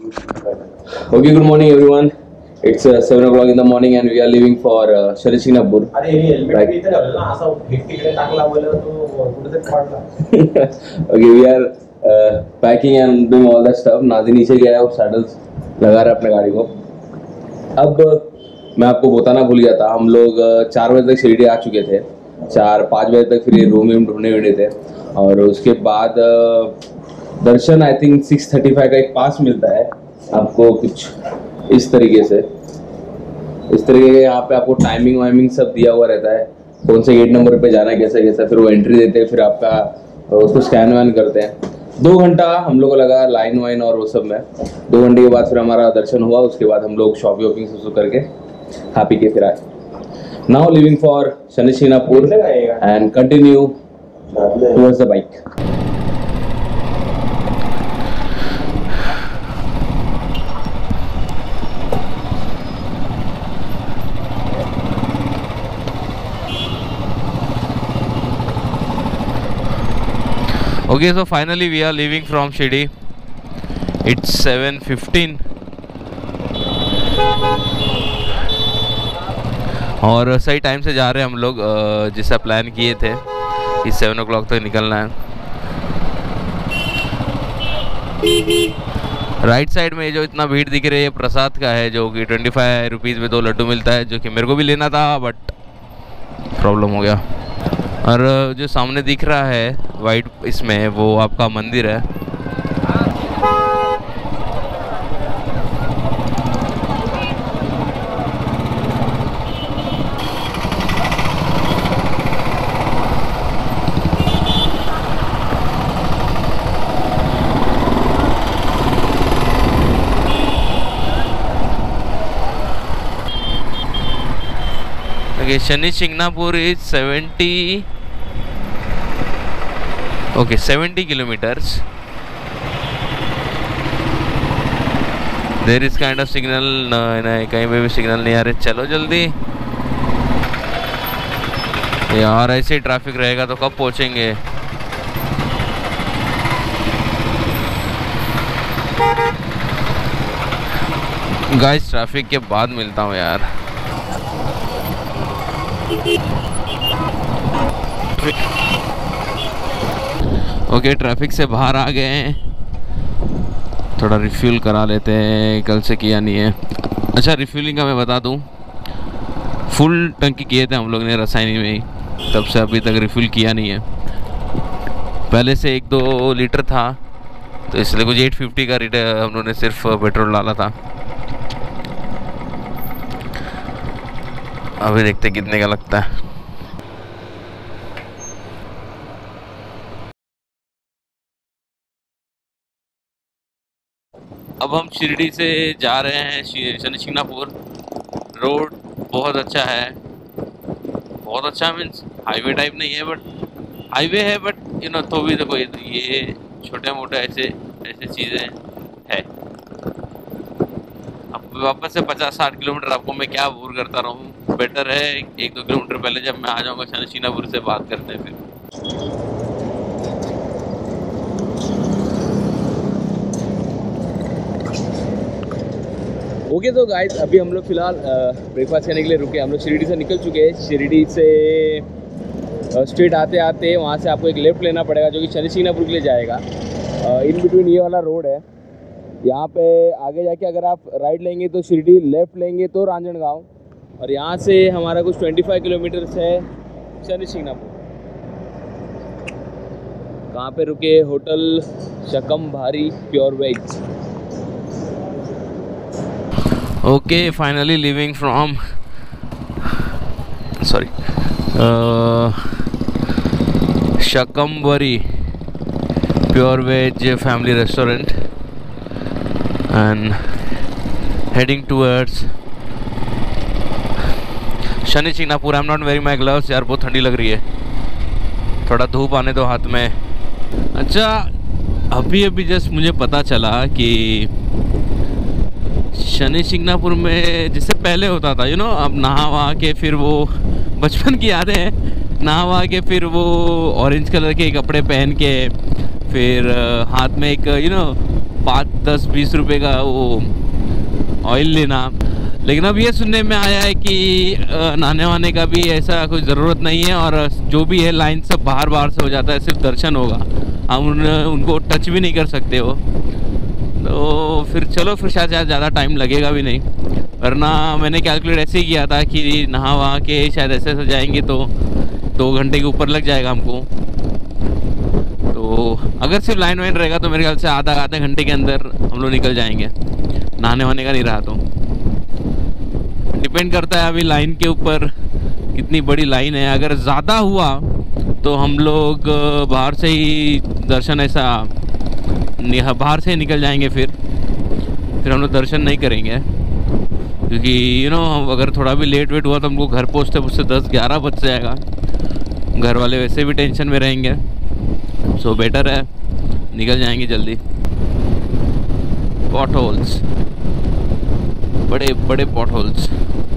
Okay, good morning everyone. It's 7 o'clock in the morning and we are leaving for Shani Singapore. Okay, we are packing and doing all that stuff. Naazi नीचे गया है और saddles लगा रहा है अपने गाड़ी को. अब मैं आपको बताना भूल गया था, हम लोग 4 बजे तक शिरडी आ चुके थे. 4-5 बजे तक फिर रूम ढूंढने थे और उसके बाद दर्शन आई थिंक 6:35 का एक पास मिलता है आपको, कुछ इस तरीके के यहाँ पे आपको टाइमिंग वाइमिंग सब दिया हुआ रहता है, कौन से गेट नंबर पे जाना है, कैसा फिर वो एंट्री देते हैं, फिर आपका उसको स्कैन वैन करते हैं. 2 घंटा हम लोग को लगा लाइन वाइन और वो सब में. 2 घंटे के बाद फिर हमारा दर्शन हुआ. उसके बाद हम लोग शॉपिंग से करके खा पी के फिर आए. Now leaving for Shani Shingnapur and continue towards the bike. Okay, so finally we are leaving from Shirdi. It's 7:15 और सही टाइम से जा रहे हैं हम लोग. जैसा प्लान किए थे कि 7 o'clock तक निकलना है. राइट साइड में जो इतना भीड़ दिख रही है प्रसाद का है, जो कि 25 रुपीज़ में 2 लड्डू मिलता है, जो कि मेरे को भी लेना था बट प्रॉब्लम हो गया. और जो सामने दिख रहा है वाइट, इसमें वो आपका मंदिर है. Okay, Shani Singapore is 70 kilometers. There is kind of signal. नहीं, कहीं पे भी सिग्नल नहीं आ रहे. चलो जल्दी यार, ऐसे ही ट्रैफिक रहेगा तो कब पहुंचेंगे. गाइस ट्रैफिक के बाद मिलता हूँ यार. ओके, ट्रैफिक से बाहर आ गए हैं. थोड़ा रिफ्यूल करा लेते हैं, कल से किया नहीं है. अच्छा, रिफ्यूलिंग का मैं बता दूं, फुल टंकी किए थे हम लोग ने रसायनी में ही, तब से अभी तक रिफ्यूल किया नहीं है. पहले से 1-2 लीटर था तो इसलिए कुछ 850 का हम लोगों ने सिर्फ पेट्रोल डाला था. अभी देखते कितने का लगता है. अब हम शिरडी से जा रहे हैं शनि सिंगापुर. रोड बहुत अच्छा है, बहुत अच्छा मीन्स हाईवे टाइप नहीं है बट हाईवे है, बट यू नो तो भी देखो ये छोटे मोटे ऐसे चीज़ें है. अब वापस से 50-60 किलोमीटर आपको मैं क्या बोर करता रहूँ. बेटर है 1-2 किलोमीटर पहले जब मैं आ जाऊँगा शनि सिंगापुर से बात करते हैं फिर. ओके तो गाइस, अभी हम लोग फिलहाल ब्रेकफास्ट करने के लिए रुके. हम लोग शिरडी से निकल चुके हैं. शिरडी से स्ट्रेट आते आते वहाँ से आपको एक लेफ़्ट लेना पड़ेगा जो कि शनि सिंगापुर के लिए जाएगा. इन बिटवीन ये वाला रोड है. यहाँ पे आगे जाके अगर आप राइट लेंगे तो शिरडी, लेफ़्ट लेंगे तो रांजनगांव, और यहाँ से हमारा कुछ 25 किलोमीटर्स है शनि सिंगापुर. कहाँ पे रुके? Hotel Shakambhari pure veg. Okay, finally leaving from Shakambari Pure Veg Family Restaurant and heading towards Shani Singapore. I'm not wearing my gloves यार, बहुत ठंडी लग रही है. थोड़ा धूप आने दो हाथ में. अच्छा, अभी जस्ट मुझे पता चला कि शनि सिंगापुर में जिससे पहले होता था अब नहा वहा के फिर वो बचपन की यादें हैं. नहा वहा के फिर वो ऑरेंज कलर के कपड़े पहन के फिर हाथ में एक 5-10-20 रुपए का वो ऑयल लेना। लेकिन अब ये सुनने में आया है कि नहाने वाने का भी ऐसा कोई ज़रूरत नहीं है, और जो भी है लाइन सब बाहर से हो जाता है, सिर्फ दर्शन होगा, हम उनको टच भी नहीं कर सकते हो। तो फिर चलो, फिर शायद ज़्यादा टाइम लगेगा भी नहीं, वरना मैंने कैलकुलेट ऐसे ही किया था कि नहा वहा के शायद ऐसे जाएंगे तो 2 घंटे के ऊपर लग जाएगा हमको। तो अगर सिर्फ लाइन वाइन रहेगा तो मेरे ख्याल से आधे घंटे के अंदर हम लोग निकल जाएंगे, नहाने वाने का नहीं रहा तो। डिपेंड करता है अभी लाइन के ऊपर, कितनी बड़ी लाइन है। अगर ज़्यादा हुआ तो हम लोग बाहर से ही दर्शन, ऐसा बाहर से ही निकल जाएंगे, फिर हम लोग दर्शन नहीं करेंगे, क्योंकि अगर थोड़ा भी लेट वेट हुआ तो हमको घर पहुँचते 10-11 बज जाएगा। घर वाले वैसे भी टेंशन में रहेंगे, सो बेटर है निकल जाएंगे जल्दी। पॉट होल्स, बड़े बड़े potholes.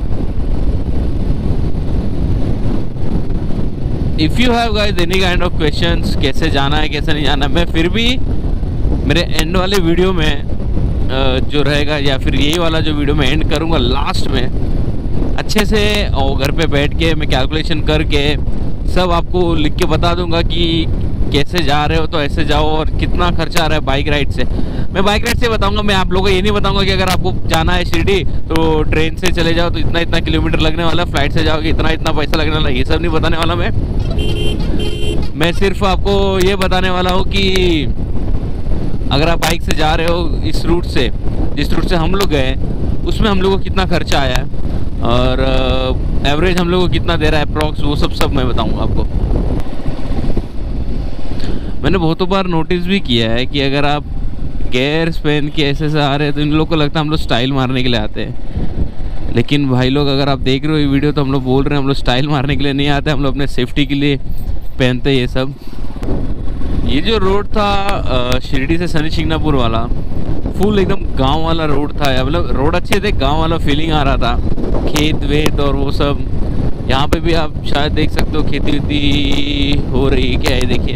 If you have guys any kind of questions, कैसे जाना है कैसे नहीं जाना, मैं फिर भी मेरे एंड वाले वीडियो में जो रहेगा, या फिर यही वाला जो वीडियो में एंड करूँगा लास्ट में, अच्छे से और घर पे बैठ के मैं कैलकुलेशन करके सब आपको लिख के बता दूंगा कि कैसे जा रहे हो तो ऐसे जाओ, और कितना खर्चा आ रहा है बाइक राइड से। मैं बाइक राइड से बताऊंगा, मैं आप लोगों को ये नहीं बताऊंगा कि अगर आपको जाना है शिरडी तो ट्रेन से चले जाओ तो इतना किलोमीटर लगने वाला, फ्लाइट से जाओगे इतना पैसा लगने वाला, ये सब नहीं बताने वाला मैं सिर्फ आपको ये बताने वाला हूँ कि अगर आप बाइक से जा रहे हो इस रूट से, जिस रूट से हम लोग गए, उसमें हम लोग को कितना खर्चा आया है, और एवरेज हम लोग को कितना दे रहा है अप्रॉक्स, वो सब मैं बताऊंगा आपको। मैंने बहुतों बार नोटिस भी किया है कि अगर आप गेयर्स पहन के ऐसे आ रहे हैं तो इन लोग को लगता है हम लोग स्टाइल मारने के लिए आते हैं, लेकिन भाई लोग अगर आप देख रहे हो ये वीडियो तो हम लोग बोल रहे हैं हम लोग स्टाइल मारने के लिए नहीं आते, हम लोग अपने सेफ्टी के लिए पहनते ये सब। ये जो रोड था शिरडी से शनि शिंगणापुर वाला, फुल एकदम गांव वाला रोड था, मतलब रोड अच्छे थे, गांव वाला फीलिंग आ रहा था, खेत वेत और वो सब। यहाँ पे भी आप शायद देख सकते हो खेती वेती हो रही है, क्या है देखिए,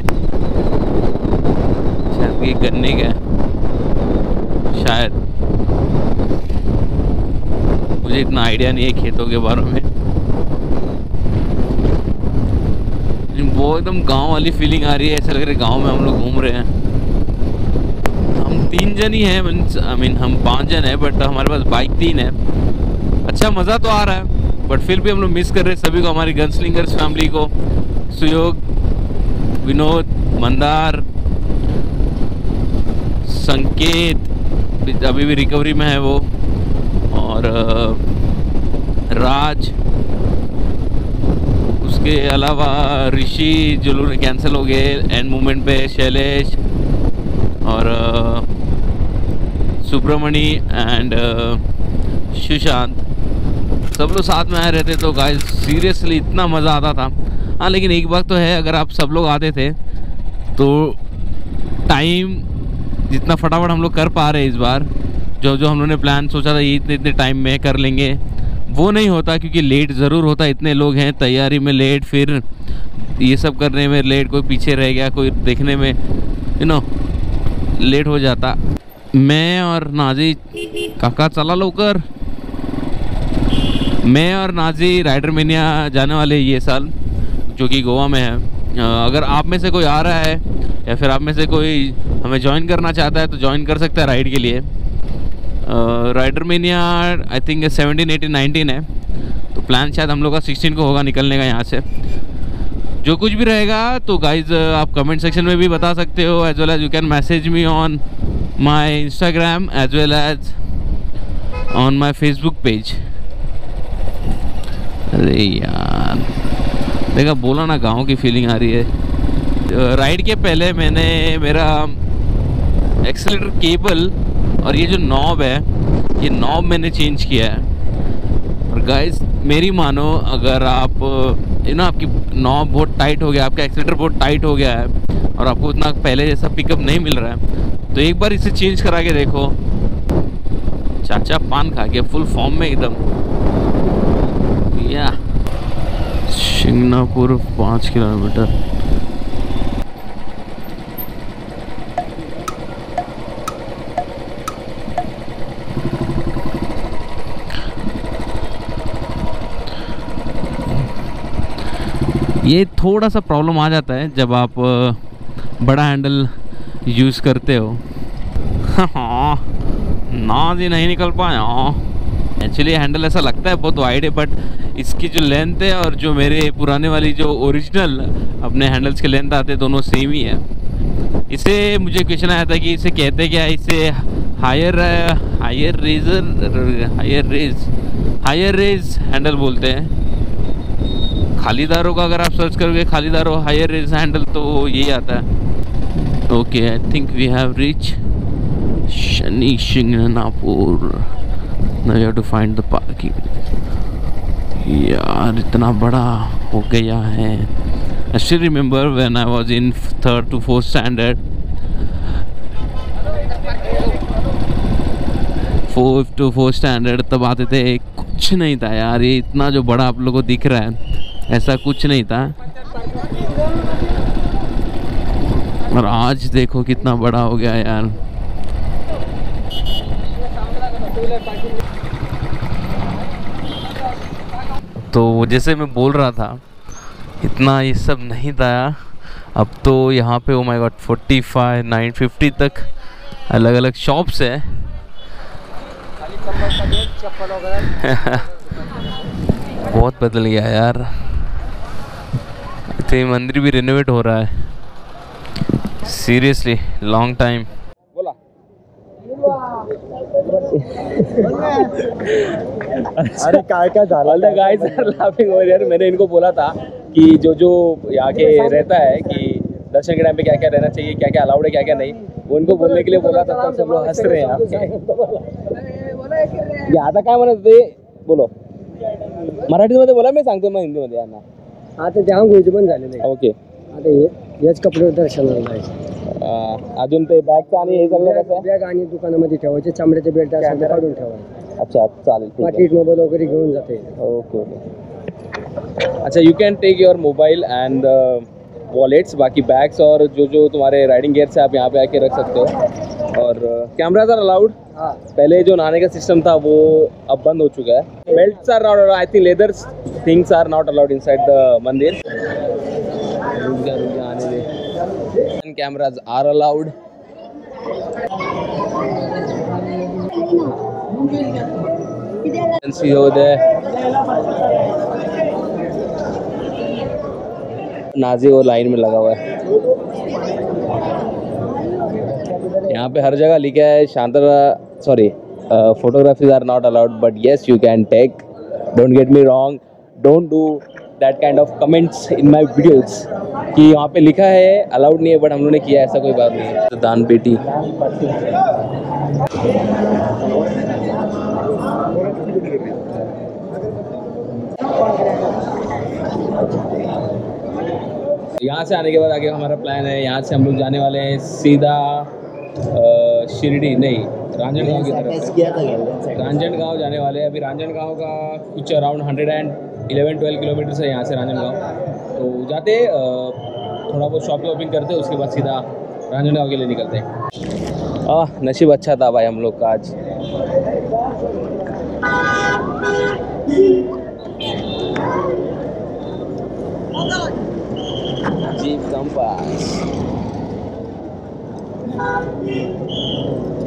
शायद ये गन्ने का शायद, मुझे इतना आइडिया नहीं है खेतों के बारे में। वो एकदम गांव वाली फीलिंग आ रही है, ऐसा लग रहा है गांव में हम लोग घूम रहे हैं। हम 3 जन ही हैं, हम 5 जन हैं, बट हमारे पास बाइक 3 है। अच्छा मज़ा तो आ रहा है, बट फिर भी हम लोग मिस कर रहे हैं सभी को, हमारी गनस्लिंगर्स फैमिली को, सुयोग, विनोद, मंदार, संकेत अभी भी रिकवरी में है वो, और राज, उसके अलावा ऋषि जो कैंसिल हो गए एंड मोमेंट पे, शैलेश और सुब्रमणी एंड सुशांत, सब लोग साथ में आए रहते तो गाइस सीरियसली इतना मज़ा आता था। हाँ लेकिन एक बात तो है, अगर आप सब लोग आते थे तो टाइम जितना फटाफट हम लोग कर पा रहे हैं इस बार, जो हम लोगों ने प्लान सोचा था ये इतने टाइम में कर लेंगे, वो नहीं होता, क्योंकि लेट ज़रूर होता, इतने लोग हैं, तैयारी में लेट, फिर ये सब करने में लेट, कोई पीछे रह गया, कोई देखने में लेट हो जाता। मैं और नाजी, काका चला लवकर, मैं और नाजी राइडर मेनिया जाने वाले ये साल, जो कि गोवा में है। अगर आप में से कोई आ रहा है या फिर आप में से कोई हमें ज्वाइन करना चाहता है तो ज्वाइन कर सकता है राइड के लिए। राइडर मेनिया आई थिंक 17, 18, 19 है, तो प्लान शायद हम लोग का 16 को होगा निकलने का यहाँ से। जो कुछ भी रहेगा तो गाइज आप कमेंट सेक्शन में भी बता सकते हो, as well as you can message me on my Instagram as well as on my Facebook page. अरे यार देखा, बोला ना गांव की फीलिंग आ रही है। राइड के पहले मैंने मेरा एक्सीलरेटर केबल और ये जो नॉब है, ये नॉब मैंने चेंज किया है। और गाइस मेरी मानो, अगर आप आपकी नॉब बहुत टाइट हो गया, आपका एक्सीलरेटर बहुत टाइट हो गया है और आपको उतना पहले जैसा पिकअप नहीं मिल रहा है, तो एक बार इसे चेंज करा के देखो। चाचा पान खा के फुल फॉर्म में एकदम। या शिंगणापुर 5 किलोमीटर। ये थोड़ा सा प्रॉब्लम आ जाता है जब आप बड़ा हैंडल यूज़ करते हो। हाँ ना जी, नहीं निकल पाया। एक्चुअली हैंडल ऐसा लगता है बहुत वाइड है, बट इसकी जो लेंथ है और जो मेरे पुराने वाली जो ओरिजिनल अपने हैंडल्स के लेंथ आते हैं दोनों सेम ही है। इसे मुझे क्वेश्चन आया था कि इसे कहते क्या, इसे हायर रेज हैंडल बोलते हैं। खालीदारों का अगर आप सर्च करोगे खालीदारों हायर रेज हैंडल तो यही आता है। Okay, I think we have reach Shani Shingnapur. Now you have to find the parking. यार इतना बड़ा हो गया है। I still remember when I was in 3rd to 4th standard, 4th to 4th standard तब आते थे, कुछ नहीं था यार। ये इतना जो बड़ा आप लोगों को दिख रहा है ऐसा कुछ नहीं था, और आज देखो कितना बड़ा हो गया यार। तो जैसे मैं बोल रहा था, इतना ये सब नहीं था। अब तो यहाँ पे ओ माय गॉड 45, 950 तक अलग अलग शॉप्स है। बहुत बदल गया यार। तो ये मंदिर भी रिनोवेट हो रहा है। Seriously long time. बोला अरे काय झालं guys are laughing over here. मैंने इनको बोला था कि जो यहाँ के रहता है कि दर्शन के टाइम पे क्या क्या रहना चाहिए, क्या क्या अलाउड है, क्या क्या नहीं, वो इनको बोलने के लिए बोला था। तब सब लोग हंस रहे हैं आता काय म्हणत होते, बोलो मराठीमध्ये बोला, मी सांगतो मग हिंदीमध्ये यांना। आता त्या आंघोळीचे पण झालेले आहे. ओके, आता हेच कपडे दर्शनाला जायचे. अजून ते बॅगचं आणि हे सगळं कसं आहे? बॅग आणि दुकानामध्ये ठेवायचे, चामड्याचे बेल्ट असेल ते काढून ठेवायचे. अच्छा चालेल, ठीक आहे. पाकिट मोबाईल वगैरे घेऊन जाते. Okay okay. अच्छा, you can take your mobile and wallets, बाकी बैग्स और जो तुम्हारे राइडिंग गियर्स है आप यहाँ पे आके रख सकते हो। और कैमराज आर अलाउड। हाँ, पहले जो नहाने का सिस्टम था वो अब बंद हो चुका है। Belts are not, I think leather things are not allowed inside the mandir. आने दे। Cameras are allowed. See over there, Naazi वो लाइन में लगा हुआ है। यहाँ पे हर जगह लिखा है शांतरा, sorry, photographies are not allowed, but yes you can take. Don't get me wrong, don't do that kind of comments in my videos कि वहाँ पे लिखा है अलाउड नहीं है, बट हम लोगों ने किया, ऐसा कोई बात नहीं है। तो दान पेटी यहाँ से आने के बाद आगे हमारा प्लान है, यहाँ से हम लोग जाने वाले हैं सीधा शिरडी नहीं, रांजनगांव की तरफ। रांजनगांव जाने वाले हैं। अभी रांजनगांव का कुछ अराउंड 111-12 किलोमीटर है यहाँ से रांजनगांव। तो जाते थोड़ा बहुत शॉपिंग वॉपिंग करते, उसके बाद सीधा रांजनगांव के लिए निकलते हैं। नसीब अच्छा था भाई हम लोग का आज। Jeep compass.